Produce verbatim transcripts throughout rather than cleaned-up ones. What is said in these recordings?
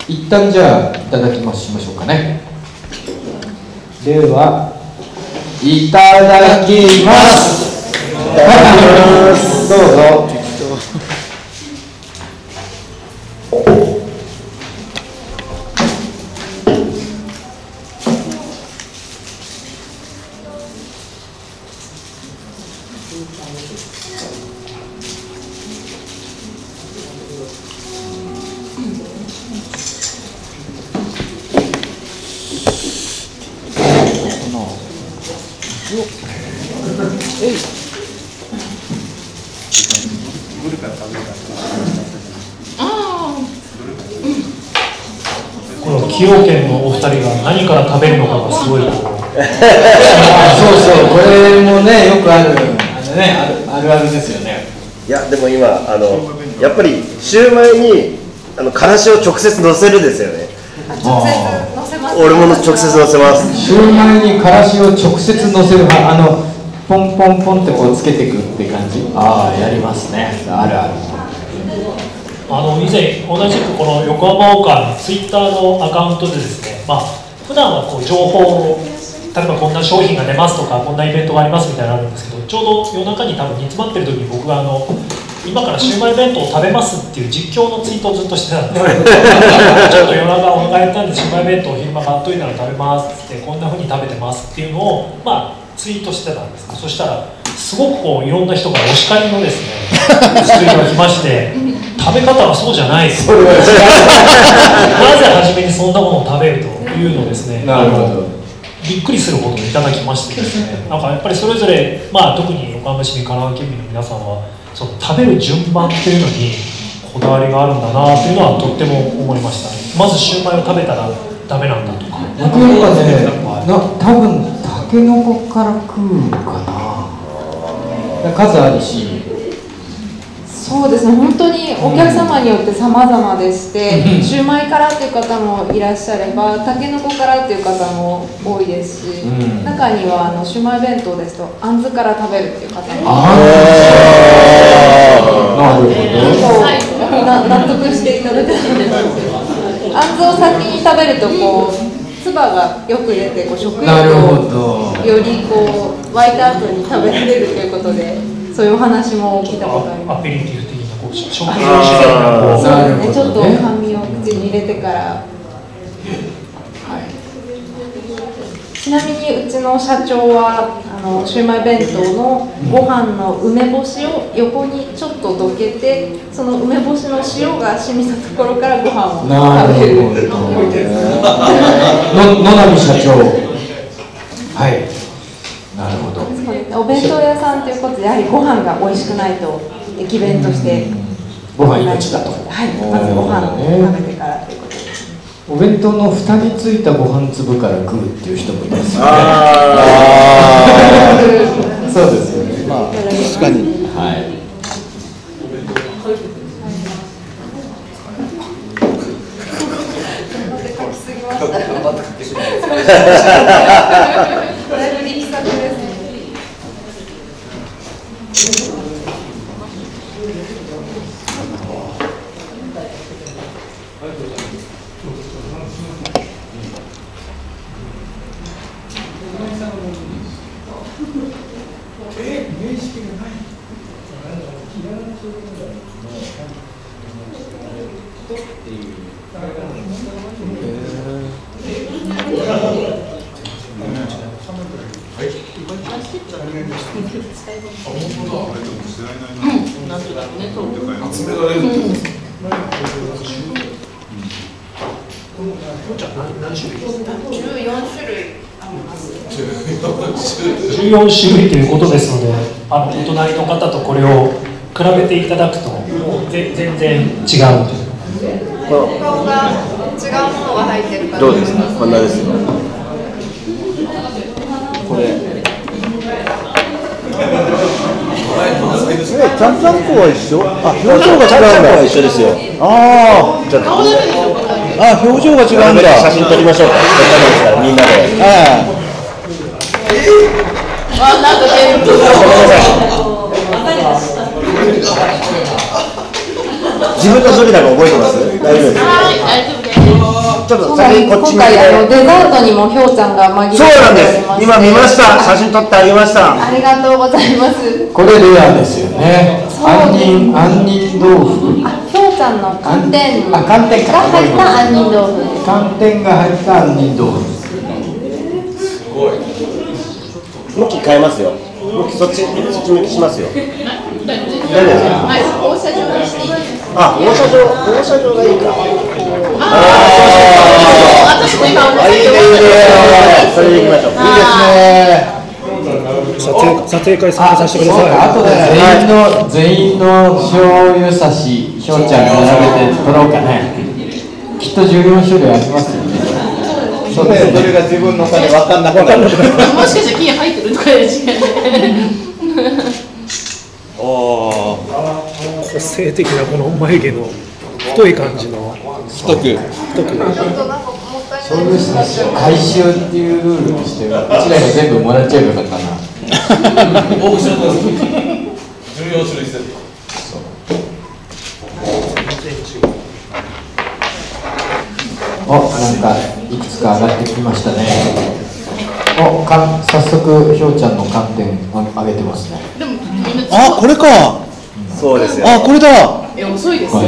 一旦じゃあいただきましましょうかね。ではいただきます。いただきます。どうぞ。 この崎陽軒のお二人が何から食べるのかがすごい。そうそう、 これもね、よくある、あのね、ある、あるあるですよね。 いや、でも今、あの、やっぱりシューマイに、あの、からしを直接乗せるですよね。 直接乗せます。 俺も直接乗せます。 シューマイにからしを直接乗せる、あの、ポンポンポンってこうつけていくって感じ。ああ、やりますね。あるある。 あの以前同じくこの横浜オカのツイッターのアカウントでですね、まあ普段はこう情報を例えばこんな商品が出ますとかこんなイベントがありますみたいなのあるんですけど、ちょうど夜中に多分煮詰まってる時に僕があの今からシウマイ弁当を食べますっていう実況のツイートをずっとしてたんですけどちょっと夜中お腹減ったんでシウマイ弁当を昼間買っといたら食べますってこんな風に食べてますっていうのをまあツイートしてたんです。そしたらすごくこういろんな人がお叱りのですねツイートが来まして食べ方はそうじゃないですなぜ初めにそんなものを食べるというのをですねなるほどびっくりするほどいただきましてですね、なんかやっぱりそれぞれ、まあ、特に横浜市民神奈川県民の皆さんはその食べる順番っていうのにこだわりがあるんだなというのはとっても思いました。まずシューマイを食べたらダメなんだとか僕はね、な多分タケノコから食うかな。数あるしそうですね、本当にお客様によって様々でして、うん、シューマイからっていう方もいらっしゃればタケノコからっていう方も多いですし、うん、中にはあのシューマイ弁当ですとあんずから食べるっていう方もあなるほどな納得していただけたんですけど、あんずを先に食べるとこう唾がよく出てこう食欲をよりこう沸いた後に食べられるということでそういうお話も聞いたことあります。 アペリティフ的なこう食事をそうですね、ちょっと甘味を口に入れてから、はい、ちなみにうちの社長はあのシウマイ弁当のご飯の梅干しを横にちょっとどけてその梅干しの塩が染みたところからご飯を食べるの野波社長はい、なるほど。 お弁当屋さんということでやはりご飯が美味しくないと駅弁としてご飯命だと。 はい、まずご飯を食べてからということです。 お弁当の蓋についたご飯粒から食うっていう人もいますよね。そうですよね。まあ確かに。はい。 だいぶ力作ですね。 じゅうよんしゅるいということですので、あのお隣の方とこれを比べていただくともう全然違うという顔が違うものが入ってるからどうですか？こんなですよこれちゃんちゃんこは一緒？あ、表情が違うんだ。 一緒ですよ。 ああ、あ、表情が違うんだ。 写真撮りましょうか。みんなで。 ああ、なんか全部。 自分のどれだか覚えてます？大丈夫です。 はい、大丈夫です。 ちょっとそうなんです。 先にこっち今回あのに。 デザートにもひょうちゃんが紛れそうなんです。今見ました。写真撮ってあげました。 ありがとうございます。 これレアですよね。杏仁杏仁豆腐。 あ、ひょうちゃんの寒天あ、寒天かが入った杏仁豆腐です。 寒天が入った杏仁豆腐。 向き変えますよ。向きそっちそっち向きしますよ。大丈夫ですか。 はい、放射状にしていいですか。 あ、放射状放射状がいいか。ああ、私も今あ、いいねいいね。それでいきましょう。いいですね。 撮影撮影会参加させてくだそうか、あさとで全員の全員の醤油差し、ひょうちゃんに並べて取ろうかね。きっとじゅうよん種類ありますよね。そうですね。 それが自分の金分かんなくなる。 もしかしたら金入ってるとかで違う。 い。お個性的なこの眉毛の太い感じの太く。 太く。 醤油差しを回収っていうルールにしては、うちらが全部もらっちゃえばよかったな。 オークションです。じゅうよん種類セット。 お、なんかいくつか上がってきましたね。お、か早速ひょうちゃんの寒天あ上げてますね。 でもみんなあ、これか。 そうですよ。 あ、これだ。 え遅いですよ。 これ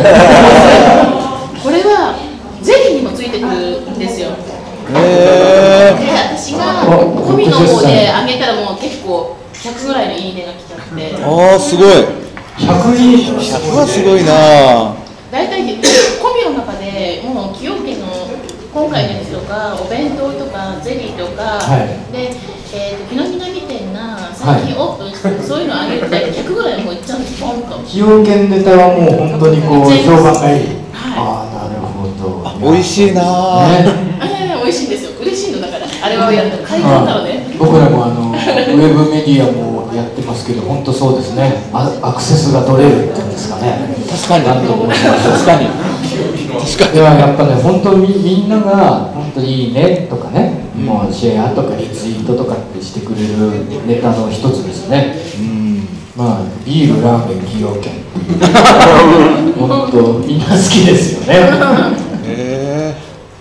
これはゼリーにもついてくるんですよ。 へで、私が込みの方であげたらもう結構ひゃくぐらいのいいねが来ちゃって。 え。ああ、すごい。 ひゃくいい。 ひゃくはすごいな。 大体込みの中でもう崎陽軒の今回のやつとかお弁当とかゼリーとか、 はい、 で、えーと、木の実店が最近オープンして、はい、そういうのあげるとひゃくぐらいもういっちゃうんですよ。 崎陽軒ネタはもう本当にこう評判がいい。 はい、 ああ、なるほど。 美味しいな。ね、 えー、美味しいんですよ。嬉しいのだから。あれはやると買い込んだのね。 僕らもあのウェブメディアもやってますけど、本当そうですね。あアクセスが取れるっていうんですかね。 確かに。 なんと申しましょう。 確かに。確かに。 ではやっぱね、本当にみんなが本当にいいねとかね、うん、もうシェアとかリツイートとかってしてくれるネタの一つですね。うん、まあビールラーメン崎陽軒本当みんな好きですよね。 へえ。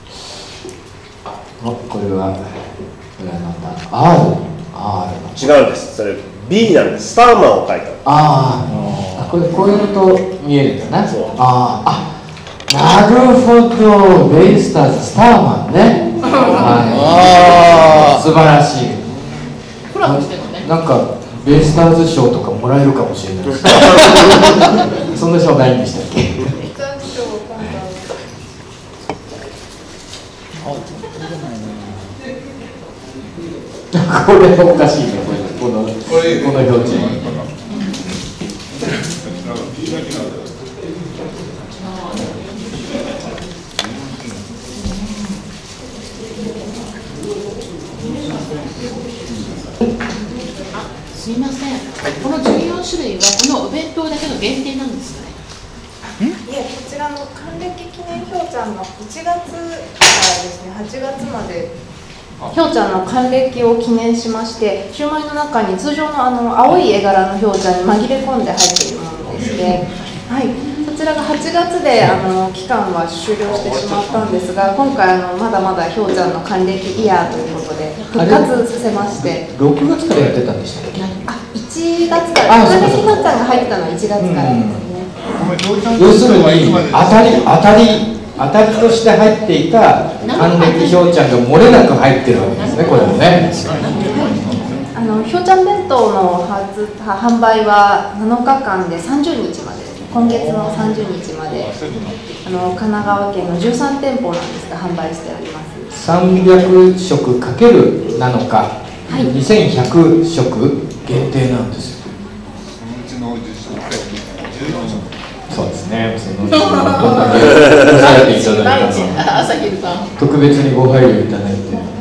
あ、これはこれはなんだ。R R 違うんです。それ B なんです。スターマンを書いた。 ああ、これこういうと見えるんだね。ああ。なるほど、ベイスターズスターマンね。はい、素晴らしい。 コラボしてるのね。 なんかベイスターズ賞とかもらえるかもしれないです。そんな賞ないんでしたっけ？これおかしいね。このこの表示。 すみません。このじゅうよん種類はこのお弁当だけの限定なんですかね。 いえ、こちらの還暦記念ひょうちゃんがいちがつからですね、はちがつまでひょうちゃんの還暦を記念しまして、シューマイの中に通常のあの青い絵柄のひょうちゃんに紛れ込んで入っているものでして、はい、そちらがはちがつであの期間は終了してしまったんですが、今回あのまだまだひょうちゃんの還暦イヤーということで復活させまして、 ろくがつからやってたんでしたっけ？ あ、いちがつから、還暦ひょうちゃんが入ったのはいちがつからですね。 要するに当たり当たり当たりとして入っていた還暦ひょうちゃんが漏れなく入ってるわけですね、これもね。 あのひょうちゃん弁当の発販売はなのかかんでさんじゅうにちまでですね。今月のさんじゅうにちまであの神奈川県のじゅうさんてんぽなんですが販売しております。 さんびゃくしょくかけるなのか、はい、にせんひゃくしょく限定なんですよ。そうですね。そのうちのどんなに抑えていただいたの朝昼晩特別にご配慮いただいて。